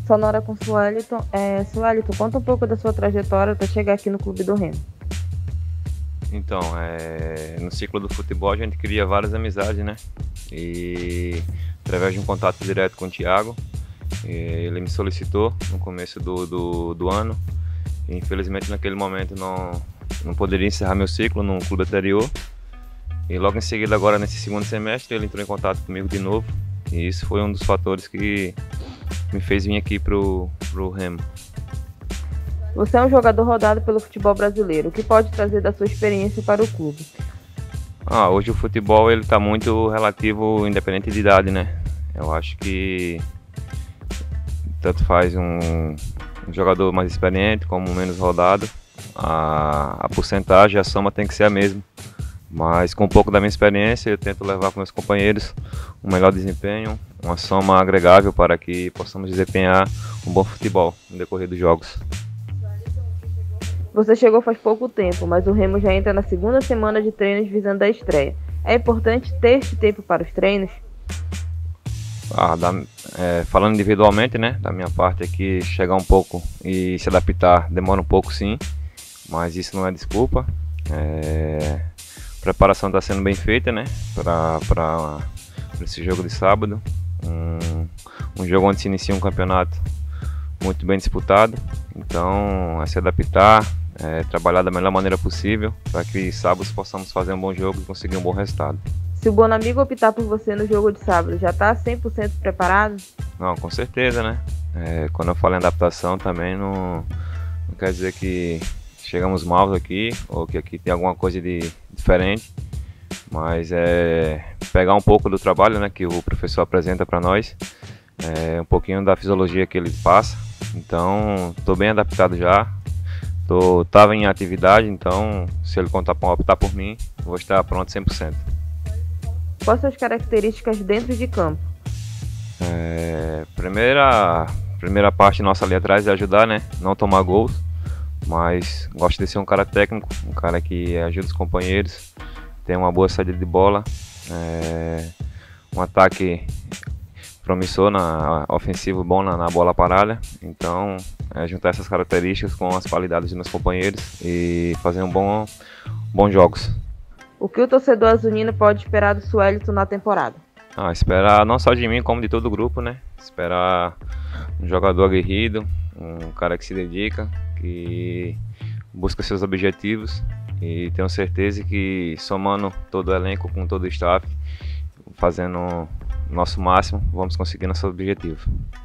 Sonora com Suelton. Suelton, conta um pouco da sua trajetória até chegar aqui no Clube do Remo. Então, no ciclo do futebol a gente cria várias amizades, né? E através de um contato direto com o Thiago, ele me solicitou no começo do ano. E, infelizmente naquele momento não poderia encerrar meu ciclo no clube anterior. E logo em seguida, agora nesse segundo semestre, ele entrou em contato comigo de novo. E isso foi um dos fatores que me fez vir aqui pro Remo. Você é um jogador rodado pelo futebol brasileiro. O que pode trazer da sua experiência para o clube? Hoje o futebol ele está muito relativo, independente de idade, né? Eu acho que tanto faz um jogador mais experiente como menos rodado. A porcentagem, a soma tem que ser a mesma. Mas com um pouco da minha experiência eu tento levar para meus companheiros um melhor desempenho, uma soma agregável para que possamos desempenhar um bom futebol no decorrer dos jogos. Você chegou faz pouco tempo, mas o Remo já entra na segunda semana de treinos visando a estreia. É importante ter este tempo para os treinos? Falando individualmente, né, da minha parte aqui, chegar um pouco e se adaptar demora um pouco sim, mas isso não é desculpa. A preparação está sendo bem feita, né, para esse jogo de sábado, um jogo onde se inicia um campeonato muito bem disputado, então é se adaptar, trabalhar da melhor maneira possível para que sábado possamos fazer um bom jogo e conseguir um bom resultado. Se o Bonamigo optar por você no jogo de sábado, já está 100% preparado? Não, com certeza, né? Quando eu falo em adaptação também não quer dizer que chegamos mal aqui ou que aqui tem alguma coisa de diferente, mas pegar um pouco do trabalho, né, que o professor apresenta para nós, um pouquinho da fisiologia que ele passa. Então estou bem adaptado já, estava em atividade, então se ele optar por mim, vou estar pronto 100%. Quais são as características dentro de campo? Primeira parte nossa ali atrás é ajudar, né? Não tomar gols, mas gosto de ser um cara técnico, um cara que ajuda os companheiros, tem uma boa saída de bola, um ataque promissor, ofensivo bom na bola parada. Então juntar essas características com as qualidades dos meus companheiros e fazer bons jogos. O que o torcedor azulino pode esperar do Suelton na temporada? Esperar não só de mim, como de todo o grupo, né? Esperar um jogador aguerrido, um cara que se dedica, que busca seus objetivos, e tenho certeza que somando todo o elenco com todo o staff, fazendo o nosso máximo, vamos conseguir nosso objetivo.